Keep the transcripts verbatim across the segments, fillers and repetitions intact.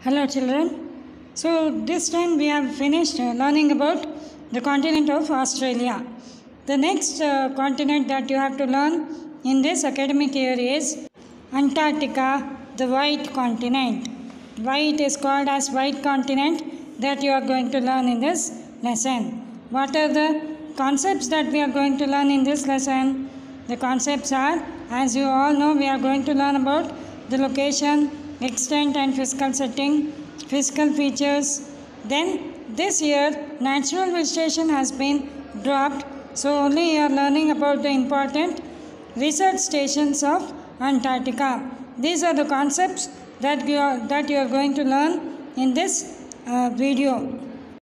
Hello children. So this time we have finished uh, learning about the continent of Australia. The next uh, continent that you have to learn in this academic year is Antarctica, the white continent. Why it is called as white continent, that you are going to learn in this lesson. What are the concepts that we are going to learn in this lesson? The concepts are, as you all know, we are going to learn about the location, extent and physical setting, physical features. Then this year natural vegetation has been dropped, so only you are learning about the important research stations of Antarctica. These are the concepts that you are, that you are going to learn in this uh, video.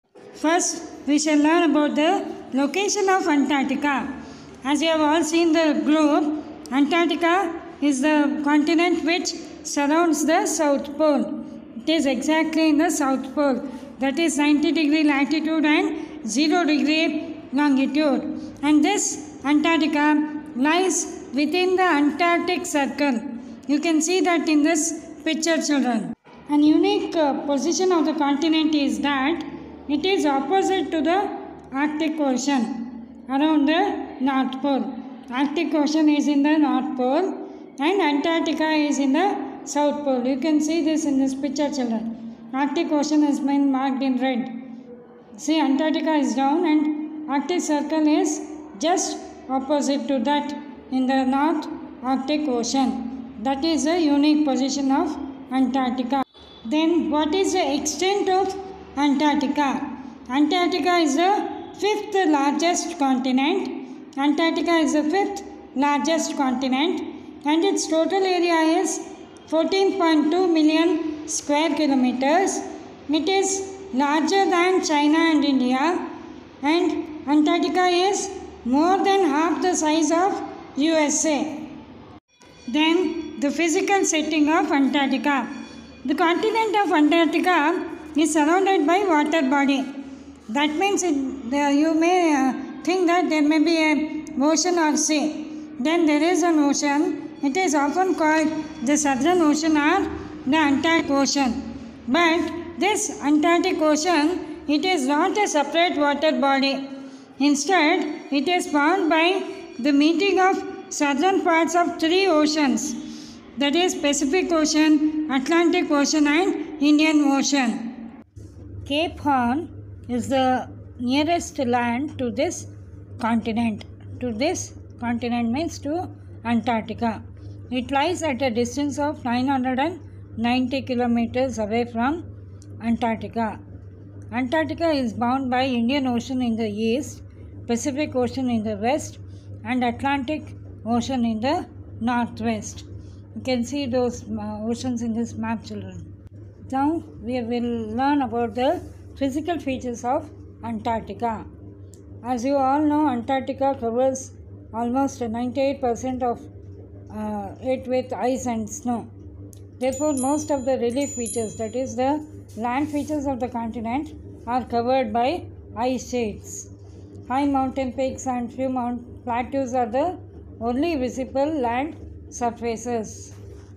First, we shall learn about the location of Antarctica. As you have all seen the globe, Antarctica is the continent which surrounds the South Pole. It is exactly in the South Pole, that is ninety degree latitude and zero degree longitude. And this Antarctica lies within the Antarctic Circle. You can see that in this picture, children. An unique uh, position of the continent is that it is opposite to the Arctic Ocean around the North Pole. Arctic Ocean is in the North Pole and Antarctica is in the South Pole. You can see this in this picture, children. Arctic Ocean has been marked in red. See, Antarctica is down and Arctic Circle is just opposite to that in the North Arctic Ocean. That is the unique position of Antarctica. Then what is the extent of Antarctica? Antarctica is the fifth largest continent. Antarctica is the fifth largest continent and its total area is fourteen point two million square kilometers. It is larger than China and India, and Antarctica is more than half the size of U S A. Then the physical setting of Antarctica. The continent of Antarctica is surrounded by water body. That means it, uh, you may uh, think that there may be an ocean or sea. Then there is an ocean. It is often called the Southern Ocean or the Antarctic Ocean. But this Antarctic Ocean, it is not a separate water body. Instead, it is formed by the meeting of southern parts of three oceans, that is Pacific Ocean, Atlantic Ocean and Indian Ocean. Cape Horn is the nearest land to this continent. To this continent means to Antarctica. It lies at a distance of nine hundred ninety kilometers away from Antarctica. Antarctica is bound by Indian Ocean in the east, Pacific Ocean in the west and Atlantic Ocean in the northwest. You can see those uh, oceans in this map, children. Now we will learn about the physical features of Antarctica. As you all know, Antarctica covers almost ninety-eight percent of uh, it with ice and snow. Therefore, most of the relief features, that is the land features of the continent, are covered by ice sheets. High mountain peaks and few mount plateaus are the only visible land surfaces.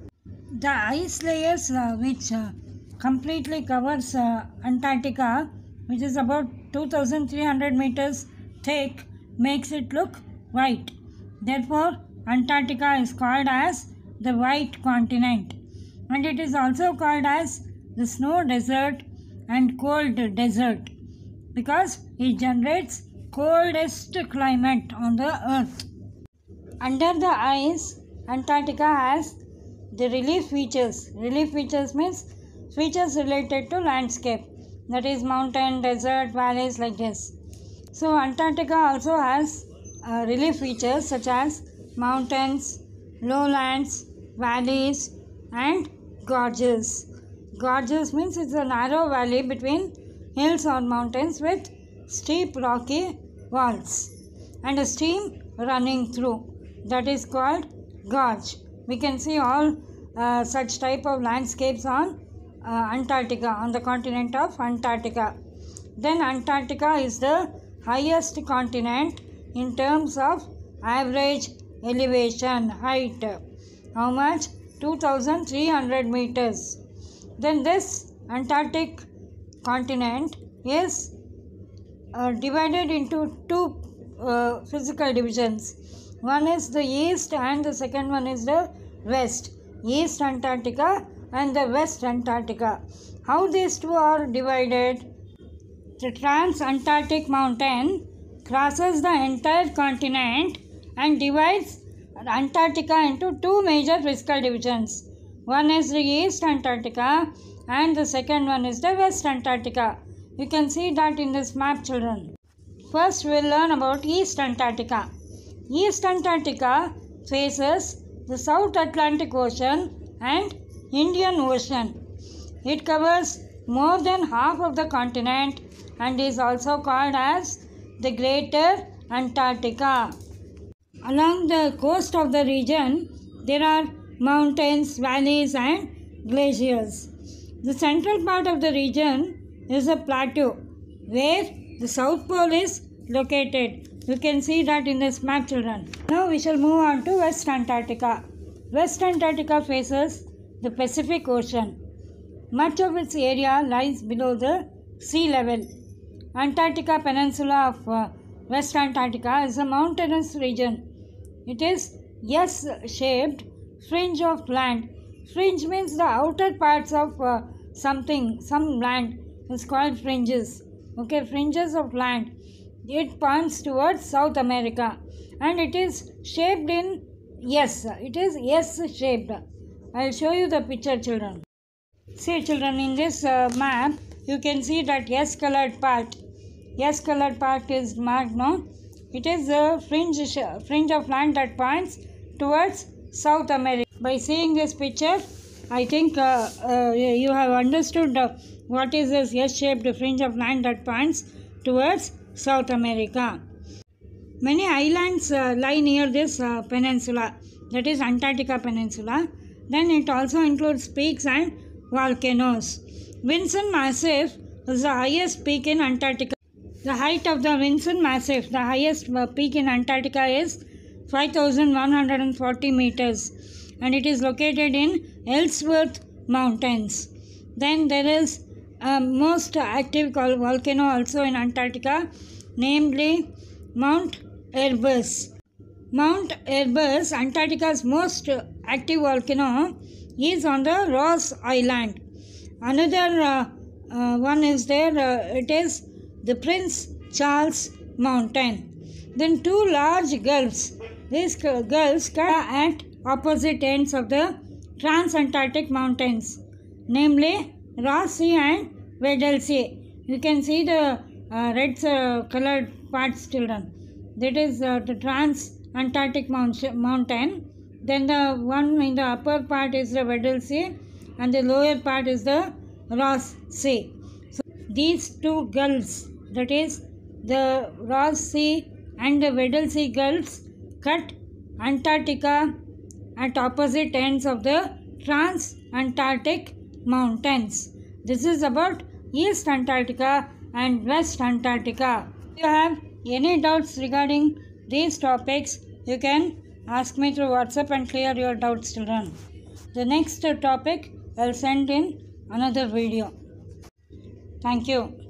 The ice layers uh, which uh, completely covers uh, Antarctica, which is about two thousand three hundred meters thick, makes it look white. Therefore, Antarctica is called as the white continent, and it is also called as the snow desert and cold desert because it generates coldest climate on the earth. Under the ice, Antarctica has the relief features. Relief features means features related to landscape, that is mountain, desert, valleys, like this. So Antarctica also has uh, relief features such as mountains, lowlands, valleys and gorges. Gorges means it's a narrow valley between hills or mountains with steep rocky walls and a stream running through. That is called gorge. We can see all uh, such type of landscapes on uh, Antarctica, on the continent of Antarctica. Then Antarctica is the highest continent in terms of average elevation height. How much? two thousand three hundred meters. Then this Antarctic continent is uh, divided into two uh, physical divisions. One is the east and the second one is the west. East Antarctica and the West Antarctica. How these two are divided? The Trans-Antarctic Mountain crosses the entire continent and divides Antarctica into two major physical divisions. One is the East Antarctica and the second one is the West Antarctica. You can see that in this map, children. First we will learn about East Antarctica. East Antarctica faces the South Atlantic Ocean and Indian Ocean. It covers more than half of the continent and is also called as the Greater Antarctica. Along the coast of the region, there are mountains, valleys and glaciers. The central part of the region is a plateau where the South Pole is located. You can see that in this map, children. Now we shall move on to West Antarctica. West Antarctica faces the Pacific Ocean. Much of its area lies below the sea level. Antarctica Peninsula of uh, West Antarctica is a mountainous region. It is S-shaped fringe of land. Fringe means the outer parts of uh, something, some land is called fringes. Okay, fringes of land. It points towards South America and it is shaped in S. It is S-shaped. I will show you the picture, children. See, children, in this uh, map, you can see that S colored part. S colored part is marked, no? It is the fringe, fringe of land that points towards South America. By seeing this picture, I think uh, uh, you have understood uh, what is this S-shaped fringe of land that points towards South America. Many islands uh, lie near this uh, peninsula, that is Antarctica Peninsula. Then it also includes peaks and volcanoes. Vinson Massif is the highest peak in Antarctica. The height of the Vinson Massif, the highest peak in Antarctica, is five thousand one hundred forty meters and it is located in Ellsworth Mountains. Then there is a most active volcano also in Antarctica, namely Mount Erebus. Mount Erebus, Antarctica's most active volcano, is on the Ross Island. Another uh, uh, one is there, uh, it is the Prince Charles Mountain. Then two large gulfs. These gulfs cut at opposite ends of the Transantarctic Mountains, namely Ross Sea and Weddell Sea. You can see the uh, red uh, colored parts, children. That is uh, the Transantarctic Mountain. Then the one in the upper part is the Weddell Sea and the lower part is the Ross Sea. So these two gulfs, that is the Ross Sea and the Weddell Sea gulfs, cut Antarctica at opposite ends of the Transantarctic Mountains. This is about East Antarctica and West Antarctica. If you have any doubts regarding these topics, you can ask me through WhatsApp and clear your doubts, children. The next topic I will send in another video. Thank you.